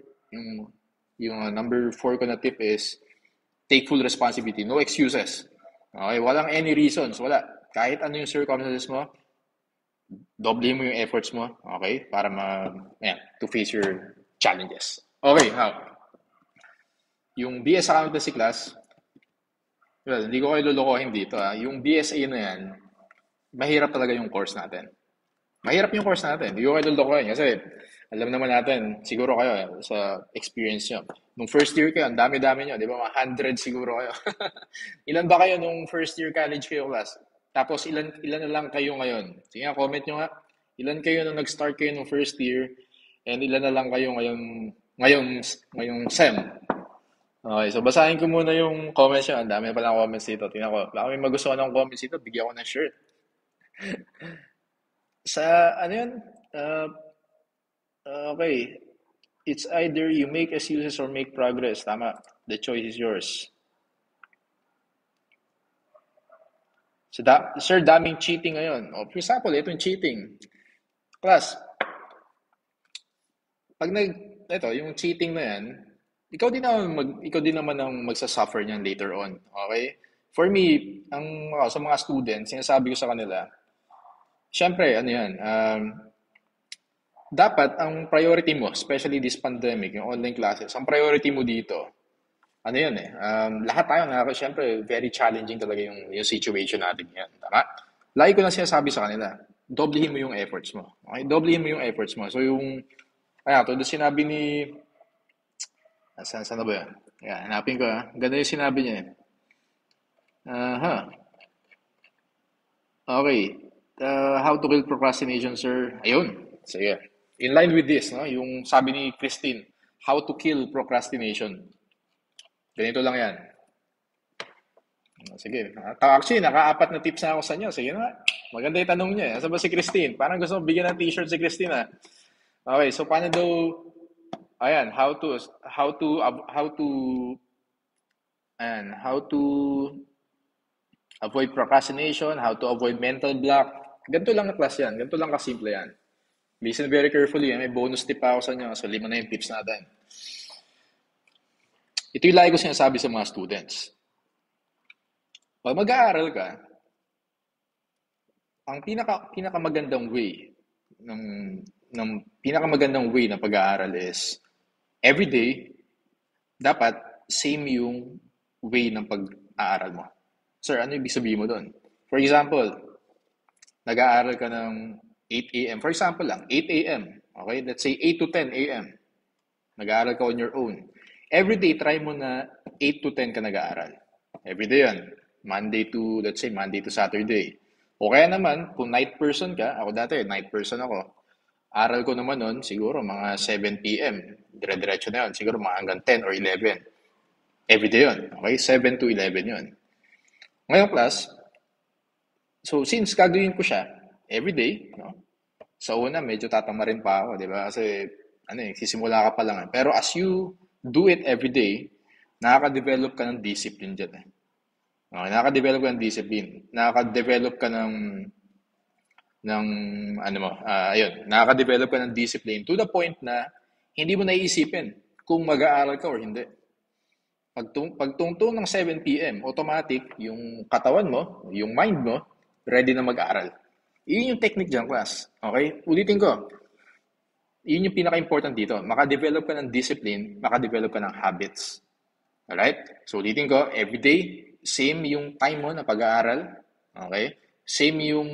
yung number 4 ko na tip is, take full responsibility. No excuses. Okay? Walang any reasons. Wala. Kahit ano yung circumstances mo, doble mo yung efforts mo, okay? Para to face your challenges. Okay, now, yung BS Accountancy class, well, hindi ko kayo lulukohin dito. Yung BSA na yan, mahirap talaga yung course natin. Mahirap yung course natin. Hindi ko kayo lulukohin kasi alam naman natin, siguro kayo sa experience nyo. Nung first year kayo, ang dami-dami nyo, di ba? Mga 100 siguro kayo. Ilan ba kayo nung first year college kayo class? Tapos ilan na lang kayo ngayon? Sige nga, comment nyo nga. Ilan kayo nung nag-start kayo nung first year and ilan na lang kayo ngayong SEM? Okay, so basahin ko muna yung comments nyo. Ang dami pa lang comments dito. Tingnan ko. Baka may magustuhan ng comments dito, bigyan ko ng shirt. Sa, ano yun? Okay. It's either you make excuses or make progress. Tama. The choice is yours. So, sir, daming cheating ngayon. For example, ito yung cheating. Class, ito, yung cheating na yan, ikaw din naman ang magsasuffer niyan later on. Okay? For me, sa mga students, sinasabi ko sa kanila, syempre, ano yan, dapat ang priority mo, especially this pandemic, yung online classes, ang priority mo dito, ano yun eh, lahat tayo syempre, very challenging talaga yung situation natin yan. Tama? Lagi ko na sinasabi sa kanila, doblehin mo yung efforts mo. Okay? Doblehin mo yung efforts mo. So tulad sinabi ni, saan na ba yan? Yan, hanapin ko Ganda yung sinabi niya eh. Okay. How to kill procrastination, sir. Ayun. Sige. In line with this, no? Yung sabi ni Christine, how to kill procrastination. Ganito lang yan. Sige. Actually, naka-apat na tips na ako sa inyo. Sige na. Maganda yung tanong niya. Asa ba si Christine? Parang gusto mo bigyan ng t-shirt si Christine, ah. Okay, so paano daw, ayan, how to avoid procrastination, how to avoid mental block. Ganito lang na class yan. Ganito lang kasimple yan. Listen very carefully. May bonus tip pa ako sa inyo. So, 5 na yung tips natin. Ito yung lagi ko sinasabi sa mga students. Pag mag-aaral ka, ang pinakamagandang way ng, ng pinakamagandang way ng pag-aaral is every day, dapat same yung way ng pag-aaral mo. Sir, ano ibig sabihin mo doon? For example, nag-aaral ka ng 8 a.m. For example lang, 8 a.m. Okay? Let's say 8 to 10 a.m. Nag-aaral ka on your own. Every day, try mo na 8 to 10 ka nag-aaral. Every day yan. Let's say Monday to Saturday. O kaya naman, kung night person ka, ako dati, night person ako. Aral ko naman nun, siguro mga 7 p.m. Dire-diretso na yun. Siguro mga hanggang 10 or 11. Every day yun. Okay? 7 to 11 yun. Ngayong class, so since gagawin ko siya every day, no? Sa una, medyo tatamarin pa ako, di ba? Kasi, sisimula ka pa lang. Pero as you do it every day, nakaka-develop ka ng discipline dyan. Okay, nakaka-develop ka ng discipline. Nakaka-develop ka nakaka-develop ka ng discipline to the point na hindi mo naiisipin kung mag-aaral ka or hindi. Pagtungtong ng 7 p.m., automatic, yung katawan mo, yung mind mo, ready na mag-aaral. Yun yung technique dyan, class. Okay? Ulitin ko. Yun yung pinaka-important dito. Maka-develop ka ng discipline, maka-develop ka ng habits. Alright? So, ulitin ko, everyday, same yung time mo na pag-aaral. Okay? Same yung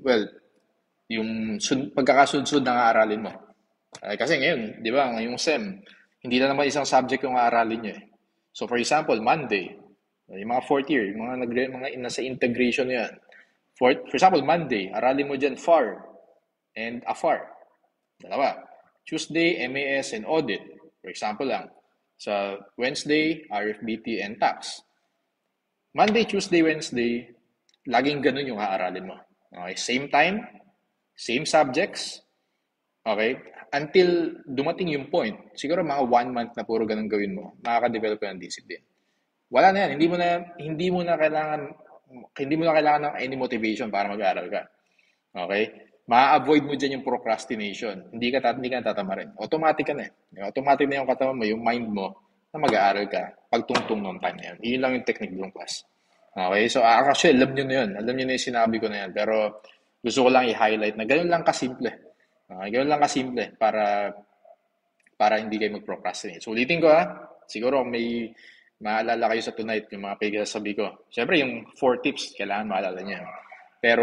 pagkakasunod-sunod ng aaralin mo. Kasi ngayon, di ba, ngayong SEM, hindi na naman isang subject yung aaralin nyo eh. So, for example, Monday, yung mga fourth year, mga nasa integration yan. For example, Monday, aralin mo dyan FAR and AFAR. Dalawa. Tuesday, MAS and Audit. For example lang. Sa Wednesday, RFBT and Tax. Monday, Tuesday, Wednesday, laging ganun yung aaralin mo. Okay? Same time, same subjects. Okay? Until dumating yung point, siguro mga 1 month na puro ganun gawin mo, makaka-develop ka ng discipline. Wala na yan. Hindi mo na kailangan ng any motivation para mag-aaral ka. Okay? Ma-avoid mo dyan yung procrastination. Hindi ka tatamarin. Automatic ka na eh. Automatic na yung katawan mo, yung mind mo, na mag-aaral ka pagtungtong ng time na yan. Yun lang yung technique ng class. Okay? So, actually, alam nyo na yun. Alam nyo na yung sinabi ko na yan. Pero, gusto ko lang i-highlight na ganun lang kasimple. Okay? Ganun lang kasimple para hindi kayo mag-procrastinate. So, ulitin ko ha. Siguro, may maalala kayo sa tonight, yung mga pagkasabi ko. Siyempre, yung 4 tips, kailangan maalala niya. Pero,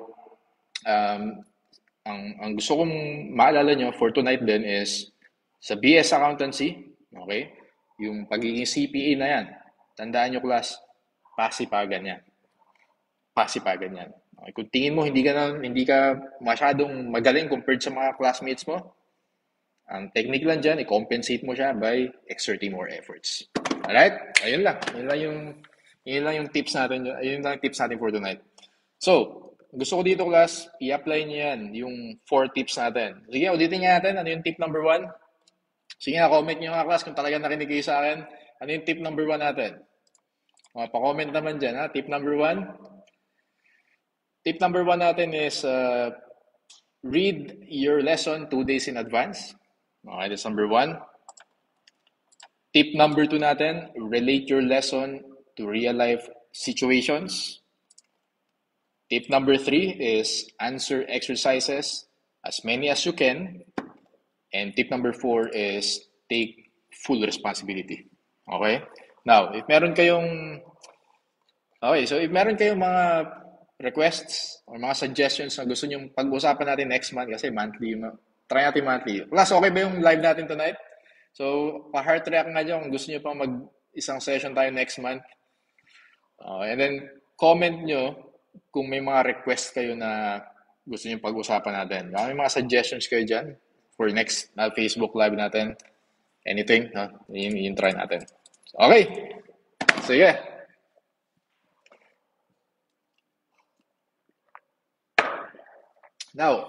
ang gusto kong maalala nyo for tonight din is sa BS Accountancy, okay? Yung pagiging CPA na yan. Tandaan nyo, class, pasipagan yan. Pasipagan yan. Okay? Kung tingin mo hindi ka masyadong magaling compared sa mga classmates mo, ang technique lang dyan, i-compensate mo siya by exerting more efforts. Alright? Ayun lang. Yun lang yung tips natin. Ayun lang yung tips natin for tonight. So, gusto ko dito, class, i-apply niyo yan, yung 4 tips natin. Sige, ulitin nga natin. Ano yung tip number 1? Sige nga, comment nyo nga, class, kung talagang nakinig kayo sa akin. Ano yung tip number 1 natin? Pa-comment naman dyan, ha? Tip number 1. Tip number 1 natin is read your lesson 2 days in advance. Okay, that's number 1. Tip number 2 natin, relate your lesson to real-life situations. Tip number 3 is answer exercises as many as you can. And tip number 4 is take full responsibility. Okay? Now, if meron kayong mga requests or mga suggestions na gusto nyo pag-usapan natin next month kasi monthly, try natin monthly. Plus, okay ba yung live natin tonight? So, pa-heart react nga dyan kung gusto nyo pang mag-isang session tayo next month. And then, comment nyo kung may mga request kayo na gusto niyo pag-usapan natin? Baka may mga suggestions kayo dyan for next na Facebook Live natin. Anything, no? Yung try natin. Okay. Sige. Now,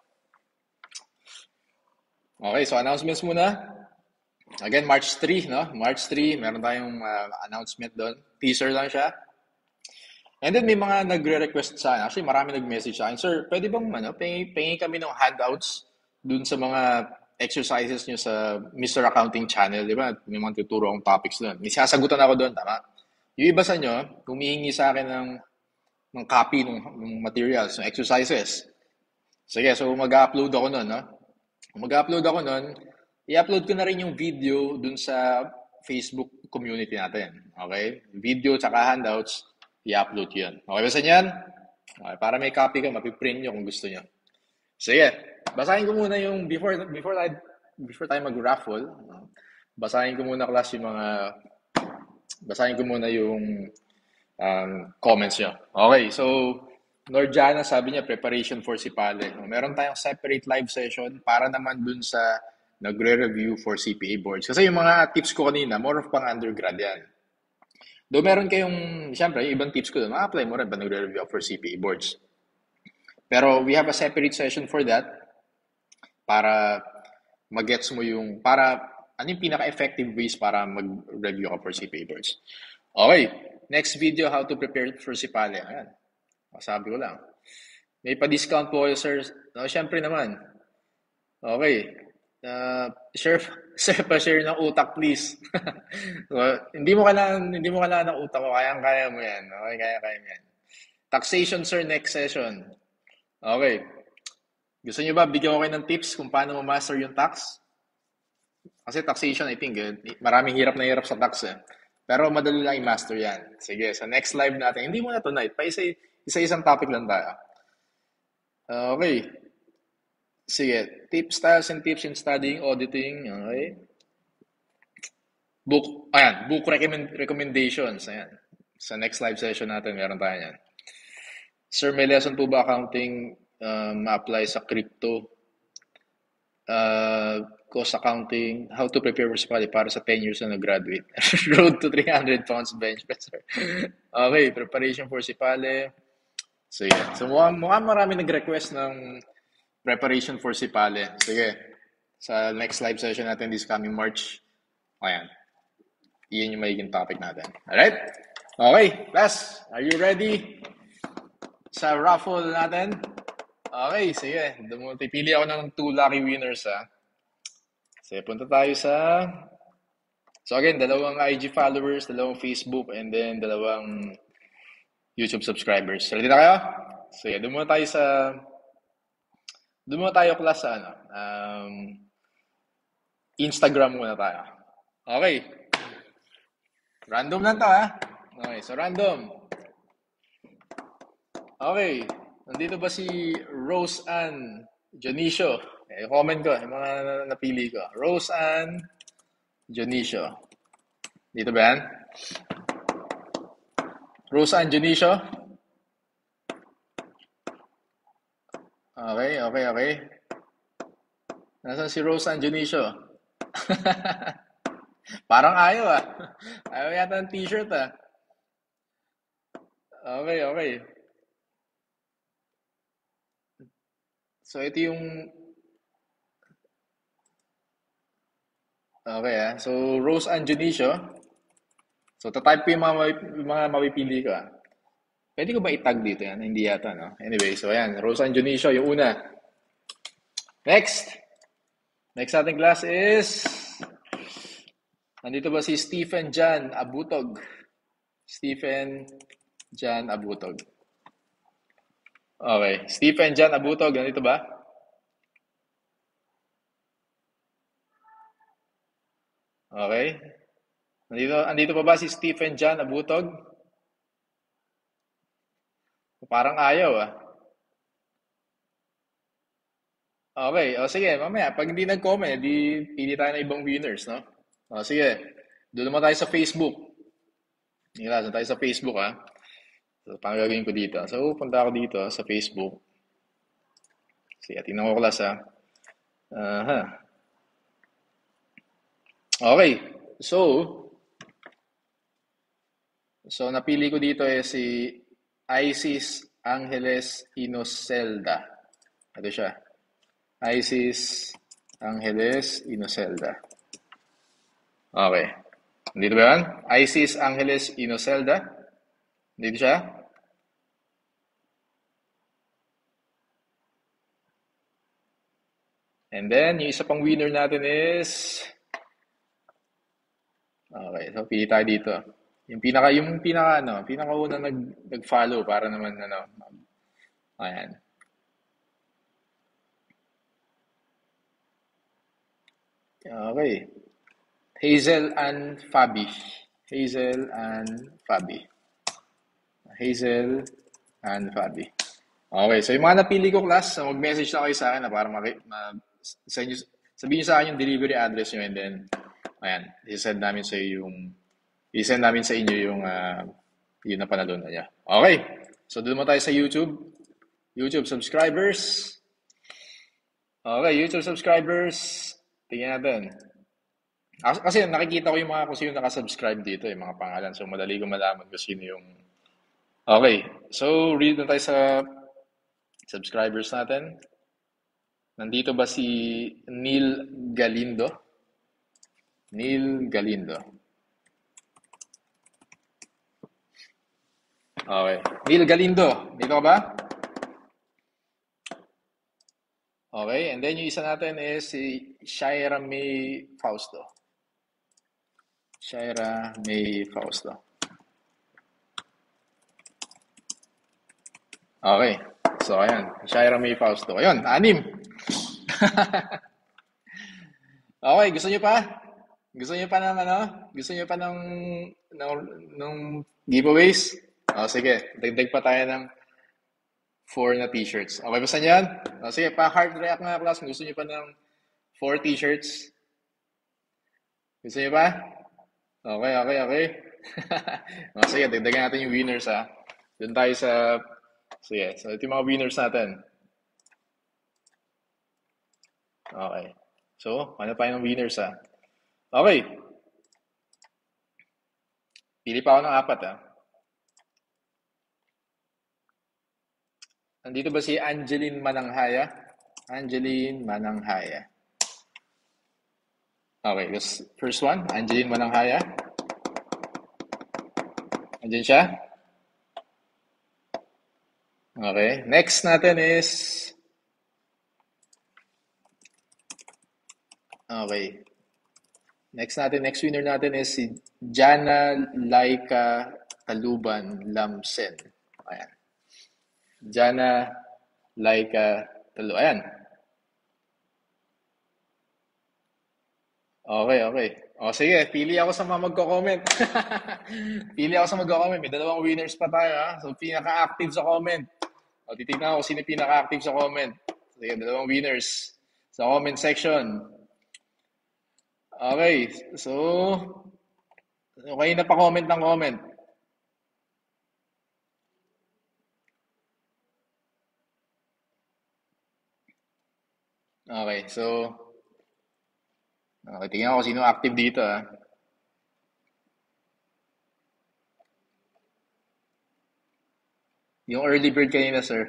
okay, so announcements muna. Again, March 3, no? March 3, meron tayong announcement doon. Teaser lang siya. And then may mga nagre-request sa akin. Actually, marami nag-message sa akin. Sir, pwede bang pengi kami ng handouts dun sa mga exercises nyo sa Mr. Accounting Channel, di ba? May mga tuturo akong topics doon. May sasagutan ako doon, tama? Yung iba sa nyo, humihingi sa akin ng copy ng materials, ng exercises. Sige, so mag-upload ako nun, no? Mag-upload ako nun, i-upload ko na rin yung video dun sa Facebook community natin. Okay? Video tsaka handouts, i-upload yun. Okay ba sa inyan? Okay, para may copy ka, mapiprint nyo kung gusto nyo. Sige, basahin ko muna yung before tayo mag-raffle. Basahin ko muna class yung basahin ko muna yung comments nyo. Okay, so Norjana sabi niya preparation for Sipale. Meron tayong separate live session para naman dun sa nagre-review for CPA boards. Kasi yung mga tips ko kanina, more of pang undergrad yan. Though meron kayong, siyempre, yung ibang tips ko doon, ma-apply mo rin pa nagre-review for CPA boards. Pero we have a separate session for that para mag-gets mo ano yung pinaka-effective ways para mag-review ka for CPA boards. Okay, next video, how to prepare for Sipale. Ayan, sabi ko lang. May pa-discount po kayo, sir. No, siyempre naman. Okay. Share ng utak, please. So, hindi mo kailangan ng utak ko. Kaya mo yan. Okay, kaya mo yan. Taxation, sir, next session. Okay. Gusto niyo ba bigyan ko kayo ng tips kung paano ma-master yung tax? Kasi taxation, I think, maraming hirap na hirap sa tax. Pero madali lang i-master yan. Sige, sa next live natin, hindi muna tonight. Isa-isang topic lang tayo. Okay. Sige, styles and tips in studying, auditing. Okay. Book recommendations. Ayan. Sa next live session natin, meron tayo yan. Sir, may lesson po ba accounting ma-apply sa crypto? Cost accounting, how to prepare for Sipale para sa 10 years na nag-graduate. Road to 300 pounds bench press. Okay, preparation for Sipale. So, yeah. So, mukhang marami nag-request ng preparation for Sipale. Sige, sa next live session natin this coming March. Ayan. Iyan yung magiging topic natin. Alright? Okay, class, are you ready sa raffle natin? Okay, sige. Pipili ako ng 2 lucky winners, ha. Sige, punta tayo So again, 2 IG followers, 2 Facebook, and then 2 YouTube subscribers. Ready na kayo? Sige, doon muna tayo class sa Instagram muna tayo. Okay. Random lang to, ha? Okay, so random. Okay. Nandito ba si Rose Ann Dionisio? Comment ko, yung mga napili ko. Rose Ann Dionisio. Dito ba yan? Rose Ann Dionisio? Okay. Nasaan si Rose Ann Dionisio? Parang ayaw, ah. Ayaw yata ng t-shirt, ah. Okay. So, ito yung... Okay, ah. So, Rose Ann Dionisio. So, tatype ko yung mga mapipili ko, ah. Pwede ko ba itag dito yan? Hindi yata, no? Anyway, so ayan. Rose Ann Dionisio, yung una. Next ating class is... Nandito ba si Stephen Jan Abutog? Stephen Jan Abutog. Okay. Stephen Jan Abutog, nandito ba? Okay. Nandito pa ba si Stephen Jan Abutog? Parang ayaw, ah. Okay. O sige, mamaya. Pag hindi nag-comment, pili tayo ng ibang winners, no? O sige. Doon naman tayo sa Facebook. Doon tayo sa Facebook, ha? So, pang gagawin ko dito. So, punta ako dito sa Facebook. Sige, tingnan ko class ha. Aha. Okay. So napili ko dito si Isis Angeles Inocelda. Ito siya. Isis Angeles Inocelda. Okay. Dito ba yan? Isis Angeles Inocelda. Dito siya. And then, yung isa pang winner natin is... Okay, so pili tayo dito. Yung pinakauna nag-follow para naman, ayan. Okay. Hazel and Fabi. Hazel and Fabi. Hazel and Fabi. Okay, so yung mga napili ko class, mag-message na kayo sa akin na para sabihin nyo sa akin yung delivery address nyo and then, ayan, i-send namin sa inyo yung napanalo na niya. Okay, so doon mo tayo sa YouTube. YouTube subscribers. Okay, YouTube subscribers. Tingnan natin. Kasi nakikita ko yung mga kung sino nakasubscribe dito, yung mga pangalan. So, madali ko malaman kung sino yung... Okay, so read na tayo sa subscribers natin. Nandito ba si Neil Galindo? Neil Galindo. Okay. Neil Galindo. Dito ka ba? Okay. And then yung isa natin is si Shaira May Fausto. Shaira May Fausto. Okay. So, ayan. Shaira May Fausto. Ayun, 6. Okay, gusto niyo pa? Gusto niyo pa ng Gusto niyo pa ng giveaways? Sige, dagdag pa tayo ng 4 na t-shirts. Okay, basta niyan? Sige, pa-heart react nga class. Gusto niyo pa ng 4 t-shirts? Gusto niyo pa? Okay. Sige, dagdagan natin yung winners ha. Doon tayo sa... Sige, so ito yung mga winners natin. Okay. So, ano pa yung winners ha? Okay. Pili pa ako ng 4 ha. Nandito ba si Angeline Mananghaya? Angeline Mananghaya. Okay, this first one, Angeline Mananghaya. Andiyan siya? Okay, next natin is... Okay. Next winner natin is si Jana Laika Taluban Lamsen. Ayan. Jana Laika Taluban. Ayan. Okay. O sige, pili ako sa mga magko-comment. Pili ako sa magko-comment. May 2 winners pa tayo ha. So, pinaka-active sa comment. O, titignan ko sino pinaka-active sa comment. Sige, 2 winners sa comment section. Okay, so okay na pa-comment ng comment. Okay, so okay, tingnan ko sino active dito ha. Yung early bird kanina, sir.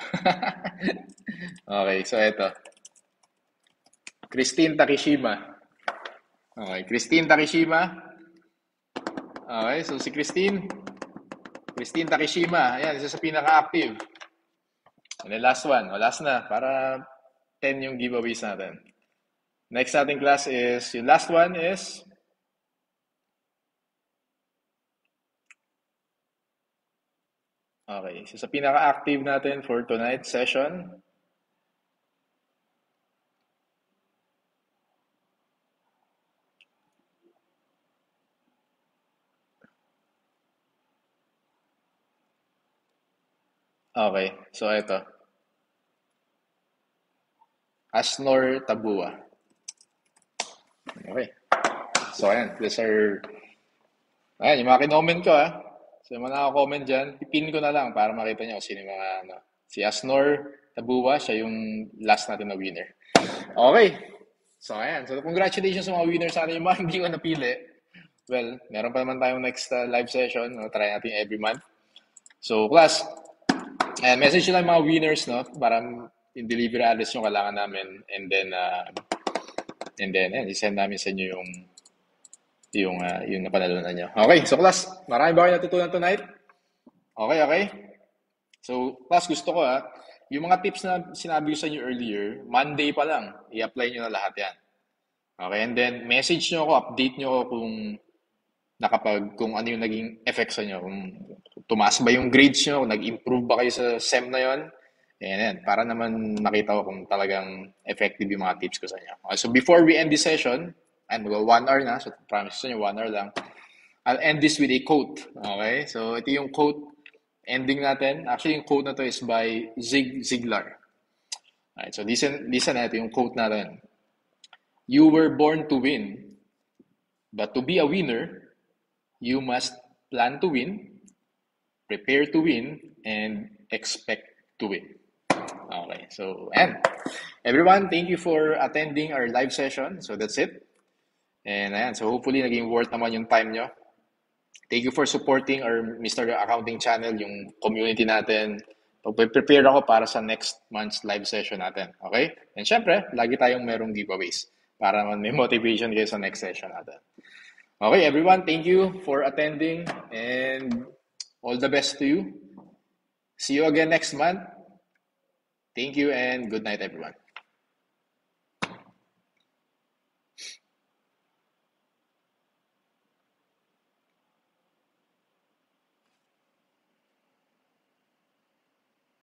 Okay, so eto. Christine Takishima. Okay, Christine Takishima. Okay, so si Christine Takishima. Ayan, isa sa pinaka-active. And then last one. O, last na. Para 10 yung giveaways natin. Next nating class is, yung last one is... Okay, so sa pinaka-active natin for tonight's session... Okay, so ito. Asnor Tabua. Okay. So ayan, these are... Ayan, yung mga kinoment ko ha. So yung mga naka-comment dyan, pipin ko na lang para makita nyo kung sino yung mga Si Asnor Tabuwa, siya yung last natin na winner. Okay. So, ayan. So, congratulations sa mga winners sa atin. Yung mga hindi ko napili. Well, meron pa naman tayong next live session. No? Try natin every month. So, class, ayan, message nyo lang yung mga winners, no? Para yung delivery address yung kailangan namin. And then, ayan, isend namin sa inyo yung napanalunan nyo. Okay, so class, marami ba kayo natutunan tonight? Okay, okay. So, class, gusto ko yung mga tips na sinabi ko sa inyo earlier, Monday pa lang, i-apply nyo na lahat yan. Okay, and then message nyo ako, update nyo ako kung ano yung naging effect sa inyo. Kung tumaas ba yung grades nyo, kung nag-improve ba kayo sa SEM na yon. Ayan, para naman makita ko kung talagang effective yung mga tips ko sa inyo. Okay, so before we end this session, and 1 hour na, so promise sa inyo 1 hour lang, I'll end this with a quote. Okay, so ito yung quote ending natin. Actually, yung quote na to is by Zig Ziglar. Alright, so listen natin yung quote natin. You were born to win, but to be a winner, you must plan to win, prepare to win, and expect to win. Okay, so, and everyone, thank you for attending our live session. So that's it. And ayan, so hopefully naging worth naman yung time nyo. Thank you for supporting our Mr. Accounting channel, yung community natin. Prepare ako para sa next month's live session natin. Okay? And syempre, lagi tayong merong giveaways para may motivation kayo sa next session natin. Okay, everyone, thank you for attending and all the best to you. See you again next month. Thank you and good night, everyone.